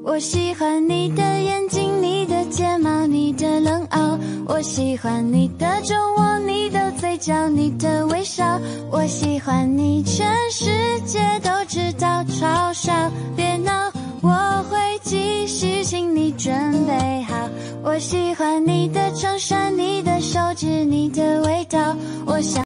我喜欢你的眼睛，你的睫毛，你的冷傲。我喜欢你的酒窝，你的嘴角，你的微笑。我喜欢你，全世界都知道，嘲笑别闹，我会继续，请你准备好。我喜欢你的衬衫，你的手指，你的味道。我想